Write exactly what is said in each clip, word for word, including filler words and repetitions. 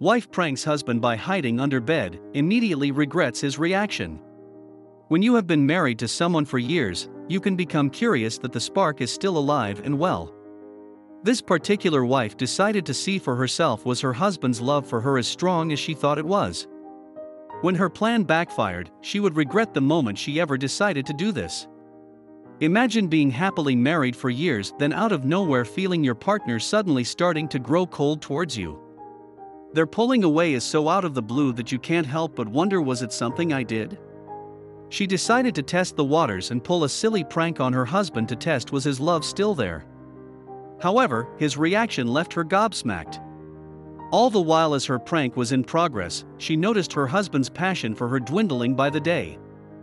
Wife pranks husband by hiding under bed, immediately regrets his reaction. When you have been married to someone for years, you can become curious that the spark is still alive and well. This particular wife decided to see for herself was her husband's love for her as strong as she thought it was. When her plan backfired, she would regret the moment she ever decided to do this. Imagine being happily married for years, then out of nowhere feeling your partner suddenly starting to grow cold towards you. Their pulling away is so out of the blue that you can't help but wonder, was it something I did? She decided to test the waters and pull a silly prank on her husband to test was his love still there. However, his reaction left her gobsmacked. All the while as her prank was in progress, she noticed her husband's passion for her dwindling by the day.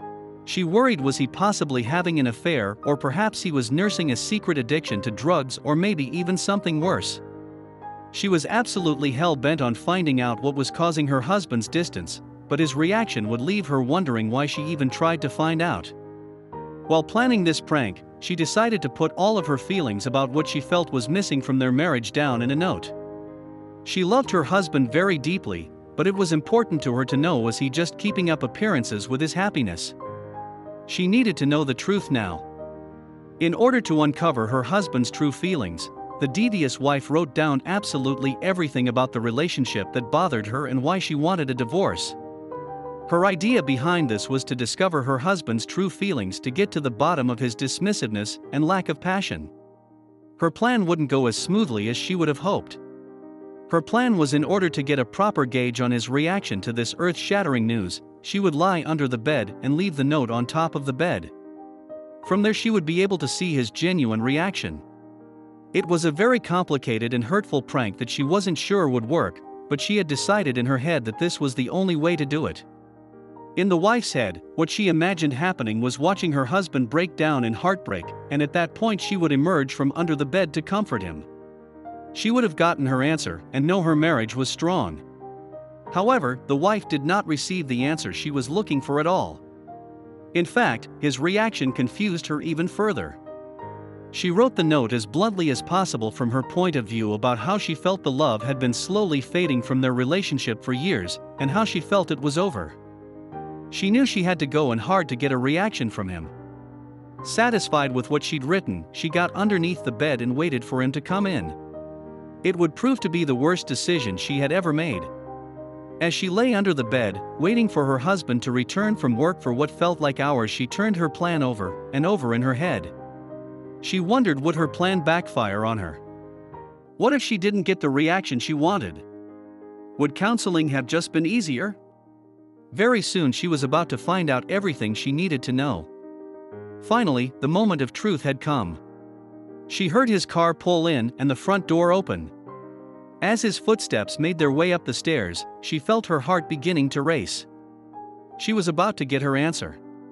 She worried, was he possibly having an affair, or perhaps he was nursing a secret addiction to drugs, or maybe even something worse. She was absolutely hell-bent on finding out what was causing her husband's distance, but his reaction would leave her wondering why she even tried to find out. While planning this prank, she decided to put all of her feelings about what she felt was missing from their marriage down in a note. She loved her husband very deeply, but it was important to her to know, was he just keeping up appearances with his happiness? She needed to know the truth now. In order to uncover her husband's true feelings, the devious wife wrote down absolutely everything about the relationship that bothered her and why she wanted a divorce. Her idea behind this was to discover her husband's true feelings, to get to the bottom of his dismissiveness and lack of passion. Her plan wouldn't go as smoothly as she would have hoped. Her plan was, in order to get a proper gauge on his reaction to this earth-shattering news, she would lie under the bed and leave the note on top of the bed. From there she would be able to see his genuine reaction. It was a very complicated and hurtful prank that she wasn't sure would work, but she had decided in her head that this was the only way to do it. In the wife's head, what she imagined happening was watching her husband break down in heartbreak, and at that point she would emerge from under the bed to comfort him. She would have gotten her answer and know her marriage was strong. However, the wife did not receive the answer she was looking for at all. In fact, his reaction confused her even further. She wrote the note as bluntly as possible from her point of view about how she felt the love had been slowly fading from their relationship for years, and how she felt it was over. She knew she had to go and hard to get a reaction from him. Satisfied with what she'd written, she got underneath the bed and waited for him to come in. It would prove to be the worst decision she had ever made. As she lay under the bed, waiting for her husband to return from work for what felt like hours, she turned her plan over and over in her head. She wondered, would her plan backfire on her? What if she didn't get the reaction she wanted? Would counseling have just been easier? Very soon she was about to find out everything she needed to know. Finally, the moment of truth had come. She heard his car pull in and the front door open. As his footsteps made their way up the stairs, she felt her heart beginning to race. She was about to get her answer.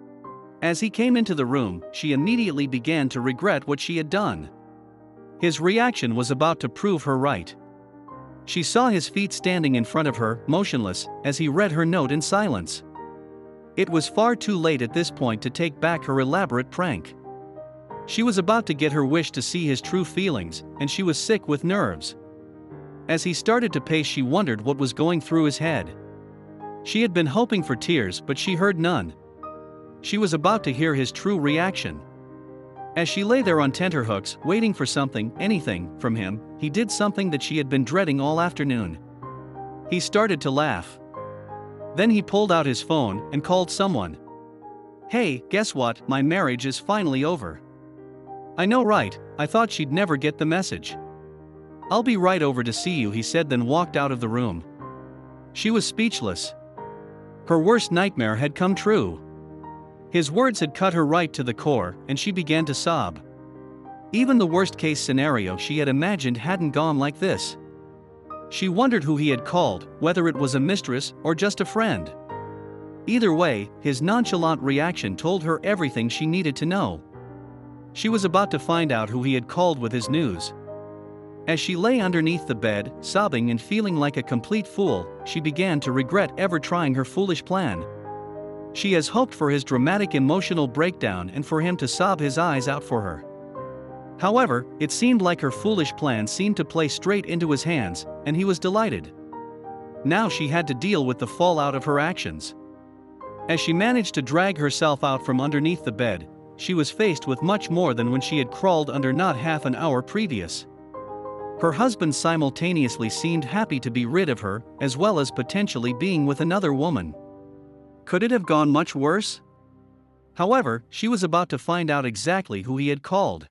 As he came into the room, she immediately began to regret what she had done. His reaction was about to prove her right. She saw his feet standing in front of her, motionless, as he read her note in silence. It was far too late at this point to take back her elaborate prank. She was about to get her wish to see his true feelings, and she was sick with nerves. As he started to pace, she wondered what was going through his head. She had been hoping for tears, but she heard none. She was about to hear his true reaction. As she lay there on tenterhooks, waiting for something, anything, from him, he did something that she had been dreading all afternoon. He started to laugh. Then he pulled out his phone and called someone. "Hey, guess what? My marriage is finally over." "I know, right? I thought she'd never get the message." "I'll be right over to see you," he said, then walked out of the room. She was speechless. Her worst nightmare had come true. His words had cut her right to the core, and she began to sob. Even the worst-case scenario she had imagined hadn't gone like this. She wondered who he had called, whether it was a mistress or just a friend. Either way, his nonchalant reaction told her everything she needed to know. She was about to find out who he had called with his news. As she lay underneath the bed, sobbing and feeling like a complete fool, she began to regret ever trying her foolish plan. She has hoped for his dramatic emotional breakdown and for him to sob his eyes out for her. However, it seemed like her foolish plan seemed to play straight into his hands, and he was delighted. Now she had to deal with the fallout of her actions. As she managed to drag herself out from underneath the bed, she was faced with much more than when she had crawled under not half an hour previous. Her husband simultaneously seemed happy to be rid of her, as well as potentially being with another woman. Could it have gone much worse? However, she was about to find out exactly who he had called.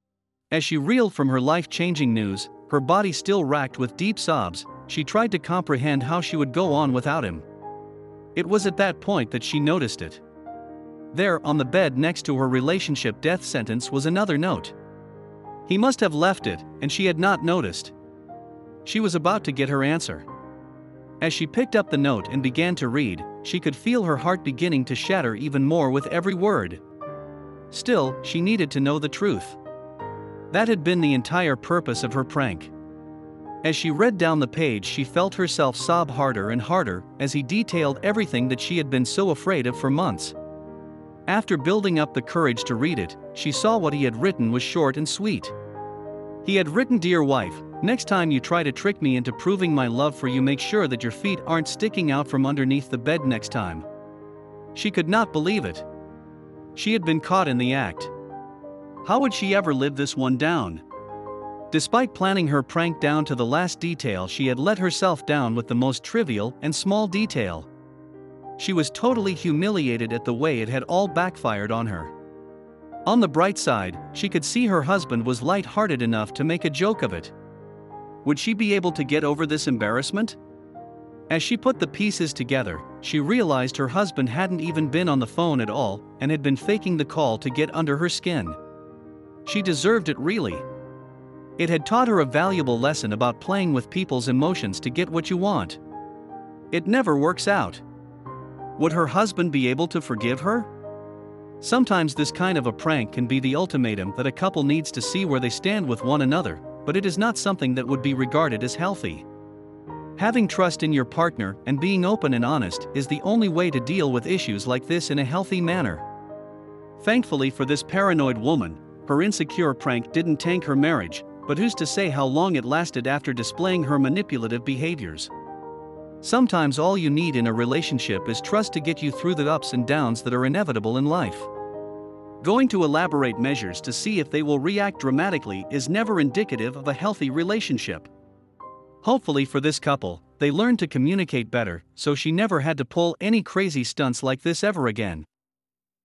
As she reeled from her life-changing news, her body still racked with deep sobs, she tried to comprehend how she would go on without him. It was at that point that she noticed it. There, on the bed next to her relationship death sentence, was another note. He must have left it, and she had not noticed. She was about to get her answer. As she picked up the note and began to read, she could feel her heart beginning to shatter even more with every word. Still, she needed to know the truth. That had been the entire purpose of her prank. As she read down the page, she felt herself sob harder and harder as he detailed everything that she had been so afraid of for months. After building up the courage to read it, she saw what he had written was short and sweet. He had written, "Dear wife, next time you try to trick me into proving my love for you, make sure that your feet aren't sticking out from underneath the bed next time." She could not believe it. She had been caught in the act. How would she ever live this one down? Despite planning her prank down to the last detail, she had let herself down with the most trivial and small detail. She was totally humiliated at the way it had all backfired on her. On the bright side, she could see her husband was light-hearted enough to make a joke of it. Would she be able to get over this embarrassment? As she put the pieces together, she realized her husband hadn't even been on the phone at all and had been faking the call to get under her skin. She deserved it, really. It had taught her a valuable lesson about playing with people's emotions to get what you want. It never works out. Would her husband be able to forgive her? Sometimes this kind of a prank can be the ultimatum that a couple needs to see where they stand with one another, but it is not something that would be regarded as healthy. Having trust in your partner and being open and honest is the only way to deal with issues like this in a healthy manner. Thankfully for this paranoid woman, her insecure prank didn't tank her marriage, but who's to say how long it lasted after displaying her manipulative behaviors? Sometimes all you need in a relationship is trust to get you through the ups and downs that are inevitable in life. Going to elaborate measures to see if they will react dramatically is never indicative of a healthy relationship. Hopefully for this couple, they learned to communicate better, so she never had to pull any crazy stunts like this ever again.